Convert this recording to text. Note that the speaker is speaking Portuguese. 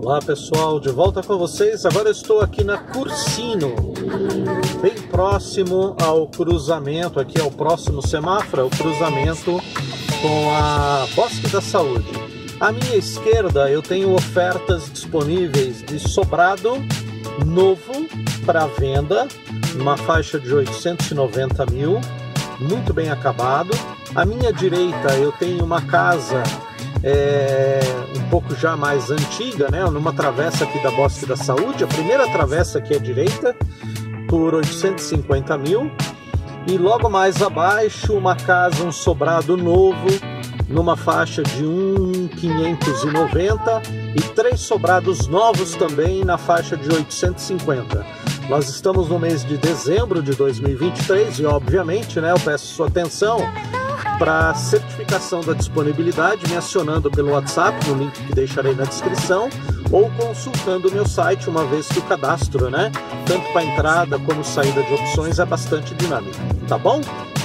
Olá pessoal, de volta com vocês. Agora eu estou aqui na Cursino, bem próximo ao cruzamento, aqui ao próximo semáforo, o cruzamento com a Bosque da Saúde. À minha esquerda eu tenho ofertas disponíveis de sobrado novo para venda, numa faixa de 890 mil, muito bem acabado. À minha direita eu tenho uma casa um pouco já mais antiga, né? Numa travessa aqui da Bosque da Saúde, a primeira travessa aqui à direita, por 850 mil. E logo mais abaixo uma casa, um sobrado novo, numa faixa de 1.590 e 3 sobrados novos também na faixa de 850. Nós estamos no mês de dezembro de 2023 e obviamente, né, eu peço sua atenção para certificação da disponibilidade, me acionando pelo WhatsApp, no link que deixarei na descrição, ou consultando o meu site, uma vez que o cadastro, né, tanto para entrada como saída de opções, é bastante dinâmico, tá bom?